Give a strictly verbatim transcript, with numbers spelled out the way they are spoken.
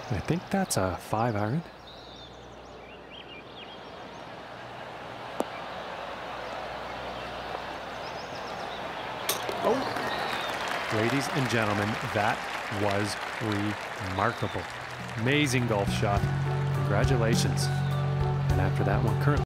I think that's a five iron. Oh, ladies and gentlemen, that was remarkable. Amazing golf shot. Congratulations. And after that one, currently